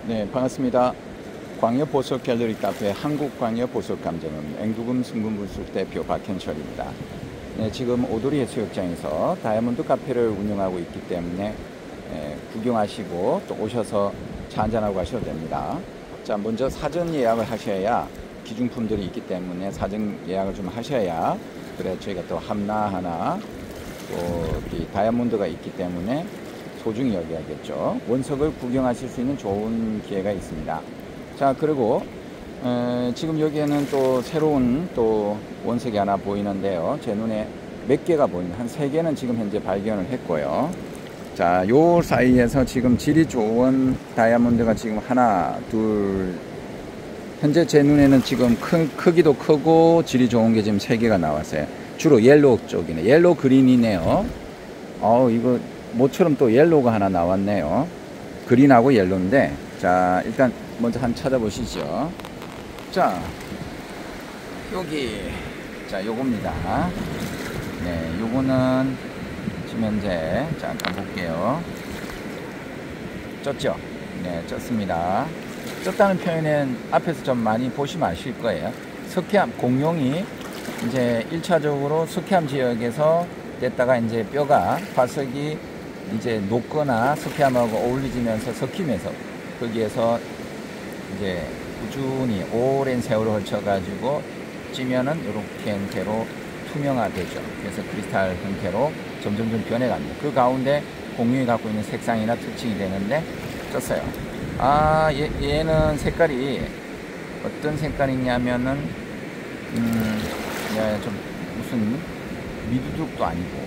네, 반갑습니다. 광역보석 갤러리 카페 한국광역보석감정은 앵두금 승분불숙 대표 박현철입니다. 네, 지금 오도리 해수욕장에서 다이아몬드 카페를 운영하고 있기 때문에 구경하시고 또 오셔서 차 한잔하고 가셔도 됩니다. 자, 먼저 사전 예약을 하셔야 기중품들이 있기 때문에 사전 예약을 좀 하셔야 그래 저희가 또 함나 하나 또 다이아몬드가 있기 때문에 소중히 여겨야겠죠. 원석을 구경하실 수 있는 좋은 기회가 있습니다. 자, 그리고 지금 여기에는 또 새로운 또 원석이 하나 보이는데요. 제 눈에 몇 개가 보이는 한 3개는 지금 현재 발견을 했고요. 자, 요 사이에서 지금 질이 좋은 다이아몬드가 지금 하나, 둘, 현재 제 눈에는 지금 크기도 크고 질이 좋은 게 지금 3개가 나왔어요. 주로 옐로우 쪽이네. 옐로우 그린이네요. 이거 모처럼 또 옐로우가 하나 나왔네요. 그린하고 옐로우인데, 자, 일단 먼저 한번 찾아보시죠. 자, 여기, 자, 요겁니다. 네, 요거는 지금 현재, 자, 한번 볼게요. 쪘죠? 네, 쪘습니다. 쪘다는 표현은 앞에서 좀 많이 보시면 아실 거예요. 석회암, 공룡이 이제 1차적으로 석회암 지역에서 됐다가 이제 뼈가 화석이 이제 녹거나 석회암하고 어울리지면서 섞이면서 거기에서 이제 꾸준히 오랜 세월을 걸쳐가지고 찌면은 이렇게 형태로 투명화되죠. 그래서 크리스탈 형태로 점점점 변해갑니다. 그 가운데 공룡이 갖고 있는 색상이나 특징이 되는데 쪘어요. 얘는 색깔이 어떤 색깔이냐면은 좀 무슨 미두둑도 아니고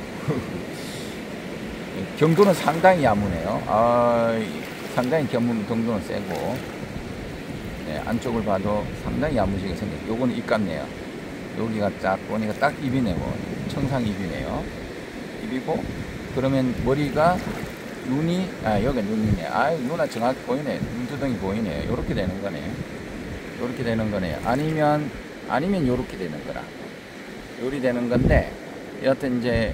경도는 상당히 야무네요. 상당히 경도는 세고, 네, 안쪽을 봐도 상당히 야무지게 생겼어요. 요거는 입 같네요. 여기가 딱 보니까 딱 입이네요. 청상 입이네요. 입이고, 그러면 머리가 눈이, 여기가 눈이네. 눈아 정확히 보이네. 눈두덩이 보이네요. 요렇게 되는 거네요. 요렇게 되는 거네요. 아니면 요렇게 되는 거라. 요리 되는 건데, 여하튼 이제,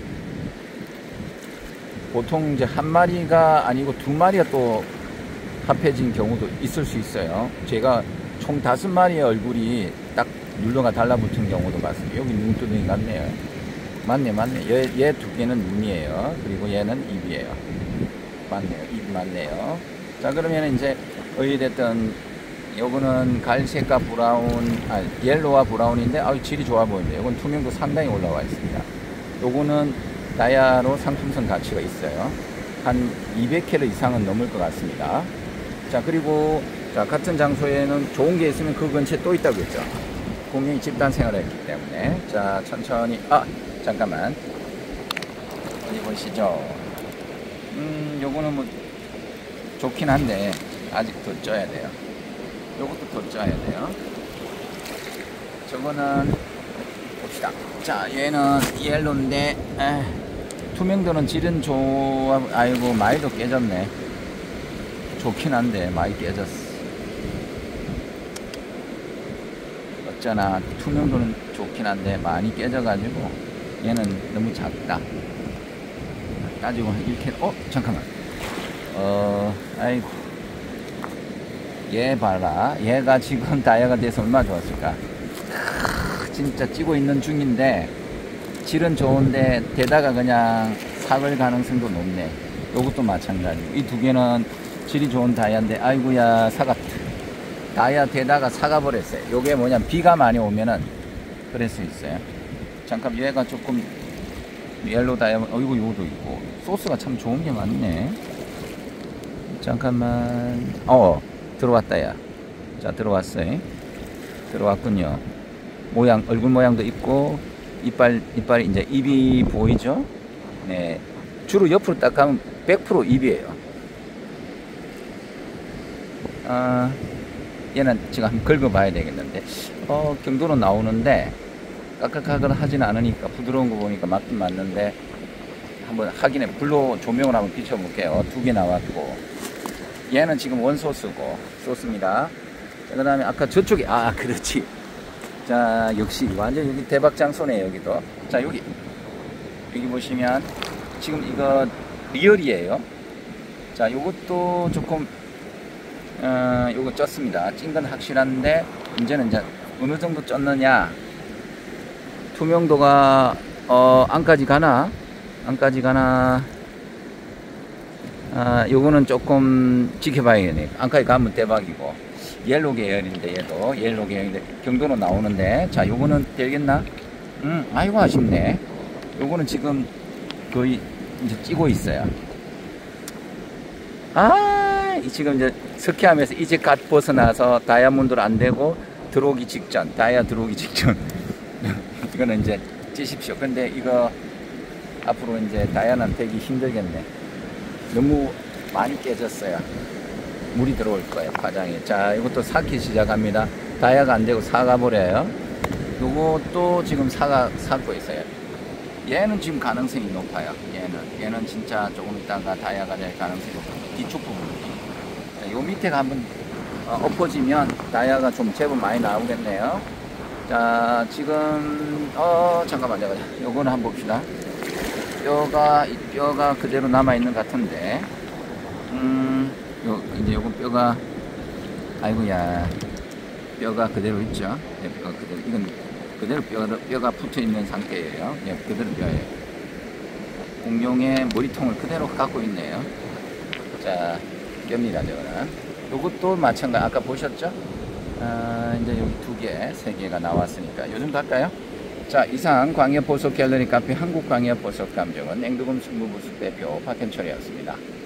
보통 이제 한 마리가 아니고 2마리가 또 합해진 경우도 있을 수 있어요. 제가 총 5마리의 얼굴이 딱 눌러가 달라붙은 경우도 봤습니다. 여기 눈두덩이 같네요. 맞네. 얘 2개는 눈이에요. 그리고 얘는 입이에요. 맞네요. 입 맞네요. 자, 그러면 이제 어찌됐든 요거는 갈색과 브라운, 옐로우와 브라운인데 질이 좋아 보이는데 요건 투명도 상당히 올라와 있습니다. 요거는 다이아로 상품성 가치가 있어요. 한 200캐럿 이상은 넘을 것 같습니다. 자, 그리고 자, 같은 장소에는 좋은 게 있으면 그 근처에 또 있다고 했죠. 공룡이 집단 생활을 했기 때문에. 자, 천천히, 잠깐만. 어디 보시죠. 요거는 뭐 좋긴 한데 아직 더 쪄야 돼요. 요것도 더 쪄야 돼요. 저거는 봅시다. 자, 얘는 옐로인데 투명도는 질은 좋아. 아이고, 많이도 깨졌네. 좋긴 한데 많이 깨졌어. 어쩌나 투명도는 좋긴 한데 많이 깨져가지고 얘는 너무 작다. 따지고 한 1캐 잠깐만. 아이고, 얘 봐라. 얘가 지금 다이아가 돼서 얼마나 좋았을까. 진짜 찌고 있는 중인데 질은 좋은데 대다가 그냥 삭을 가능성도 높네. 요것도 마찬가지고 이 2개는 질이 좋은 다이아인데 아이고야 사갔다. 다이아 대다가 사가버렸어요. 요게 뭐냐면 비가 많이 오면은 그럴 수 있어요. 잠깐 얘가 조금 옐로우 다이아몬드 요것도 있고 소스가 참 좋은 게 많네. 잠깐만. 들어왔다. 야, 자, 들어왔어요. 들어왔군요. 얼굴 모양도 있고, 이빨이 이제 입이 보이죠? 네. 주로 옆으로 딱 가면 100% 입이에요. 얘는 지금 한번 긁어봐야 되겠는데, 경도로 나오는데, 까깍까깍 하진 않으니까, 부드러운 거 보니까 맞긴 맞는데, 한번 확인해, 불로 조명을 한번 비춰볼게요. 2개 나왔고, 얘는 지금 원소스고, 소스입니다. 그 다음에 아까 저쪽에, 그렇지. 자, 역시 완전 여기 대박 장소네. 여기도. 자, 여기 보시면 지금 이거 리얼이에요. 자, 요것도 조금 요거 쪘습니다. 찐 건 확실한데 문제는 이제 어느 정도 쪘느냐, 투명도가 안까지 가나, 요거는 조금 지켜봐야겠네. 안까지 가면 대박이고. 옐로 계열인데, 얘도 옐로 계열인데 경도로 나오는데, 자 요거는 되겠나? 아이고 아쉽네. 요거는 지금 거의 이제 찌고 있어요. 지금 이제 석회암에서 이제 갓 벗어나서 다이아몬드로 안 되고 들어오기 직전, 다이아 들어오기 직전. 이거는 이제 찌십시오. 근데 이거 앞으로 이제 다이아는 되기 힘들겠네. 너무 많이 깨졌어요. 물이 들어올 거예요, 파장에. 자, 이것도 삭기 시작합니다. 다이아가 안 되고 사가 버려요. 요것도 지금 삭고 있어요. 얘는 지금 가능성이 높아요. 얘는 진짜 조금 있다가 다이아가 될 가능성이 높아요. 뒤쪽 부분. 자, 요 밑에가 한번 엎어지면 다이아가 좀 제법 많이 나오겠네요. 자, 지금 잠깐만. 요거는 한번 봅시다. 이 뼈가 그대로 남아 있는 것 같은데, 이제 요건 뼈가, 아이고야, 뼈가 그대로 있죠. 네, 뼈가 그대로, 이건 그대로 뼈가 붙어 있는 상태예요. 네, 그대로 뼈예요. 공룡의 머리통을 그대로 갖고 있네요. 자, 뼈입니다, 저거는. 요것도 마찬가지, 아까 보셨죠? 이제 여기 2개, 3개가 나왔으니까 요 정도 할까요? 자, 이상 광역보석 갤러리 카페 한국광역보석 감정은 앵두금 승부부수 대표 박현철이었습니다.